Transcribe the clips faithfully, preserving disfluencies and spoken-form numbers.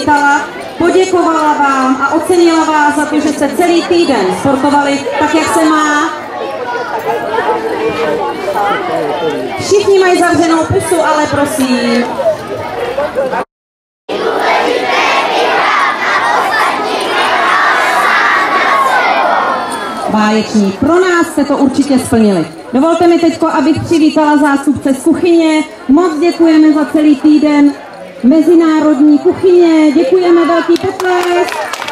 přivítala, poděkovala vám a ocenila vás za to, že jste celý týden sportovali tak, jak se má. Všichni mají zavřenou pusu, ale prosím. Báječný. Pro nás jste to určitě splnili. Dovolte mi teď, abych přivítala zástupce z kuchyně. Moc děkujeme za celý týden Mezinárodní kuchyně. Děkujeme, velký potlesk.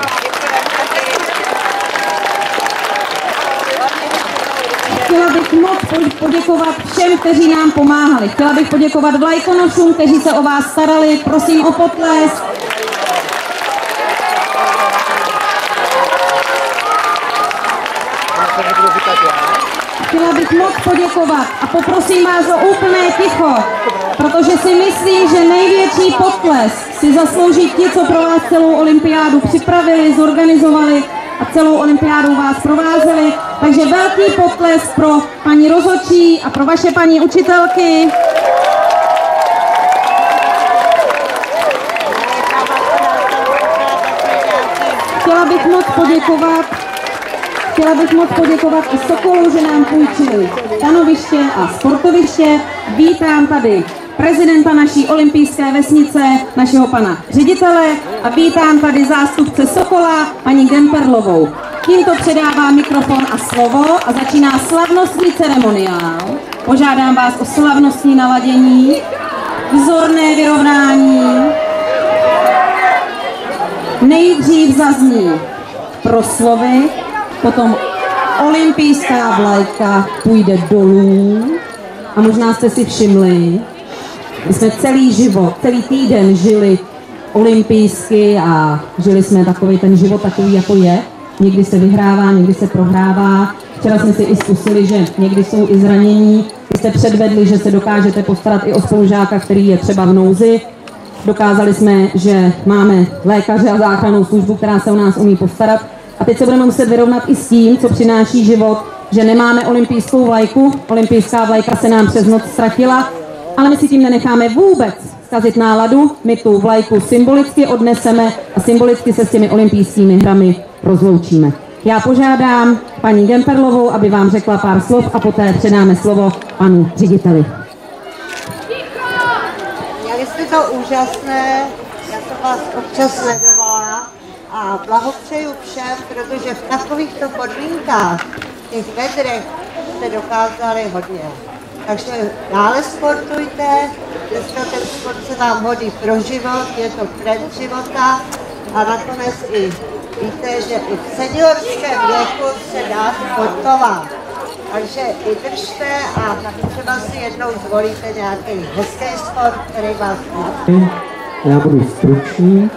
Chtěla bych moc poděkovat všem, kteří nám pomáhali. Chtěla bych poděkovat vlajkonošům, kteří se o vás starali. Prosím o potlesk. Chtěla bych moc poděkovat a poprosím vás o úplné ticho, protože si myslím, že největší potlesk si zaslouží ti, co pro vás celou olympiádu připravili, zorganizovali a celou olympiádu vás provázeli. Takže velký potlesk pro paní rozhodčí a pro vaše paní učitelky. Chtěla bych moc poděkovat Chtěla bych moc poděkovat i Sokolu, že nám půjčili stanoviště a sportoviště. Vítám tady prezidenta naší olympijské vesnice, našeho pana ředitele, a vítám tady zástupce Sokola, paní Gemperlovou. Tímto předávám mikrofon a slovo a začíná slavnostní ceremoniál. Požádám vás o slavnostní naladění, vzorné vyrovnání. Nejdřív zazní proslovy, potom olympijská vlajka půjde dolů a možná jste si všimli, my jsme celý život, celý týden žili olympijsky a žili jsme takový ten život takový, jako je. Někdy se vyhrává, někdy se prohrává. Včera jsme si i zkusili, že někdy jsou i zranění. Vy jste předvedli, že se dokážete postarat i o spolužáka, který je třeba v nouzi. Dokázali jsme, že máme lékaře a záchrannou službu, která se o nás umí postarat. A teď se budeme muset vyrovnat i s tím, co přináší život, že nemáme olympijskou vlajku. Olympijská vlajka se nám přes noc ztratila, ale my si tím nenecháme vůbec zkazit náladu. My tu vlajku symbolicky odneseme a symbolicky se s těmi olympijskými hrami rozloučíme. Já požádám paní Gemperlovou, aby vám řekla pár slov a poté předáme slovo panu řediteli. Měli jste to úžasné, já jsem vás občas sledovala. A blahopřeju všem, protože v takovýchto podmínkách, v těch vedrech, jste dokázali hodně. Takže dále sportujte, dneska ten sport se vám hodí pro život, je to trend života a nakonec i víte, že i v seniorském věku se dá sportovat. Takže i držte a třeba si jednou zvolíte nějaký hezký sport, který vás má. Já budu stručný.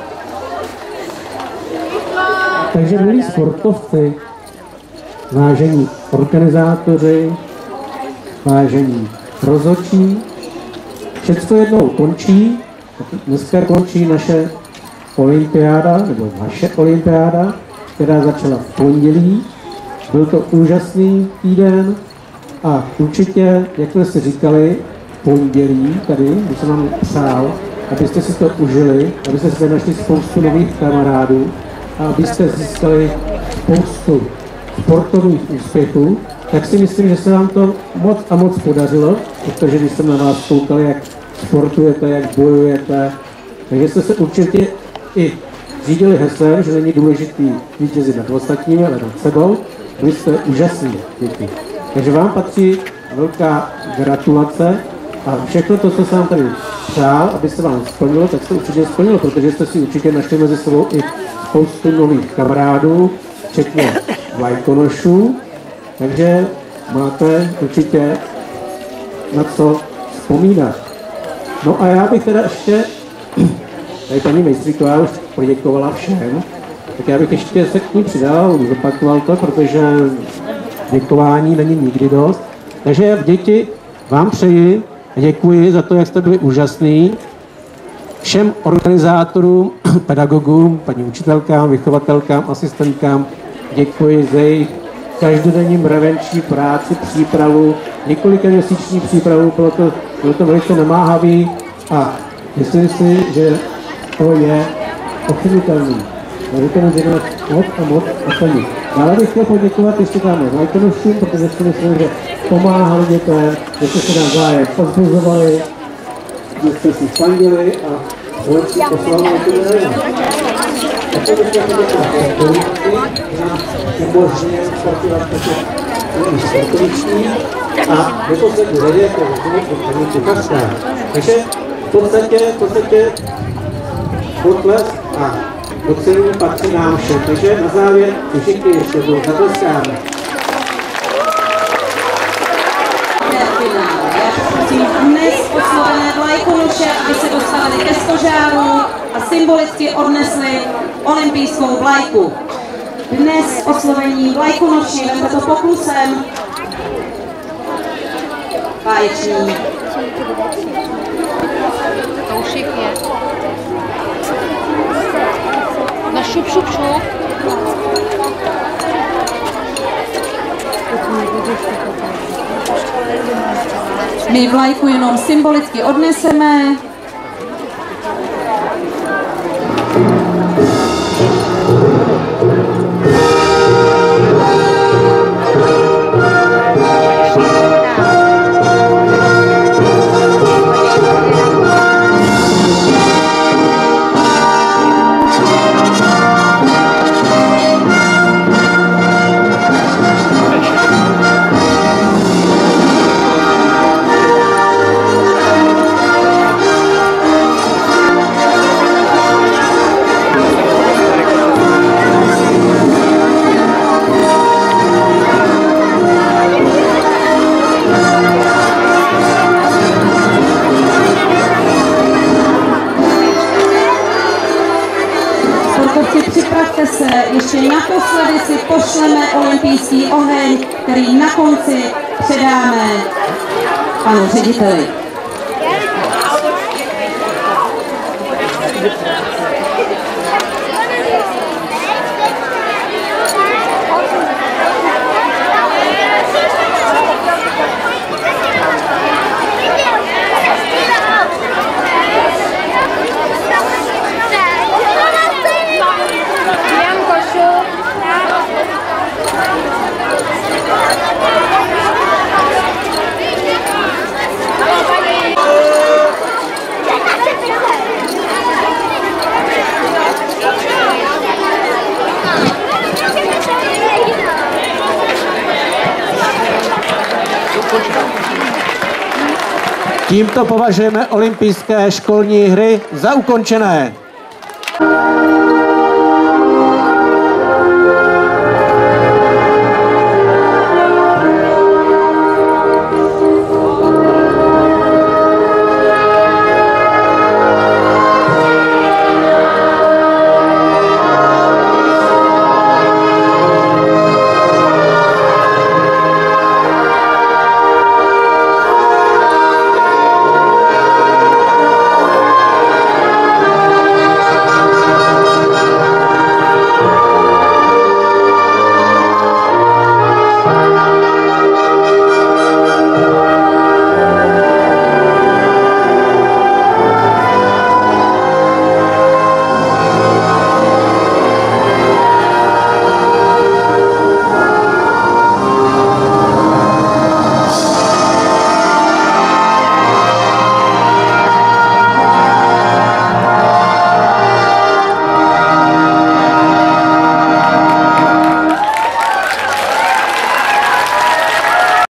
Takže milí sportovci, vážení organizátoři, vážení rozhodčí, všechno jednou končí. Dneska končí naše olympiáda, nebo vaše olympiáda, která začala v pondělí. Byl to úžasný týden a určitě, jak jsme si říkali, pondělí tady, když jsem vám přál, abyste si to užili, abyste si našli spoustu nových kamarádů, a abyste získali spoustu sportovních úspěchů, tak si myslím, že se vám to moc a moc podařilo, protože když jsem na vás koukal, jak sportujete, jak bojujete, takže jste se určitě i řídili heslem, že není důležitý vítězit nad ostatními, ale nad sebou. Byli jste úžasní děti. Takže vám patří velká gratulace a všechno to, co jsem vám tady přál, aby se vám splnilo, tak se určitě splnilo, protože jste si určitě našli mezi sebou i spoustu nových kamarádů, včetně vlajkonošů, takže máte určitě na co vzpomínat. No a já bych teda ještě, tady paní Mejstříková už poděkovala všem, tak já bych ještě se k ní přidal, zopakoval to, protože děkování není nikdy dost. Takže děti, vám přeji a děkuji za to, jak jste byli úžasný. Všem organizátorům, pedagogům, paní učitelkám, vychovatelkám, asistentkám děkuji za jejich každodenní mravenční práci, přípravu, několika měsíční přípravu, bylo to, bylo to velice namáhavý a myslím si, že to je ocenitelný. Já to můžeme moc a moc ocenit. Dále bych chtěl poděkovat ještě dáme vlajkonošům, protože si myslím, že pomáhali dětem, že jste se navzájem pozbuzovali, že jste si spandili a lepší poslavili ty nejen. Také bych chtěl poděkovat politiky, že nám umožňuje sportovat také sportoviční a neposlední řadě jako paní kuchařka. Takže v podstatě, v podstatě potlesk a ocenění patří nám všem. Takže na závěr všichni ještě budou zatleskáme. Dnes oslovené vlajkonoše, aby se dostavili ke stožáru a symbolicky odnesli olympijskou vlajku. Dnes oslovení vlajkonoši, vemte to poklusem. Báječní. Koušik je. Na šup, šup, šup. My vlajku jenom symbolicky odneseme. Připravte se, ještě naposledy si pošleme olympijský oheň, který na konci předáme panu řediteli. Tímto považujeme olympijské školní hry za ukončené.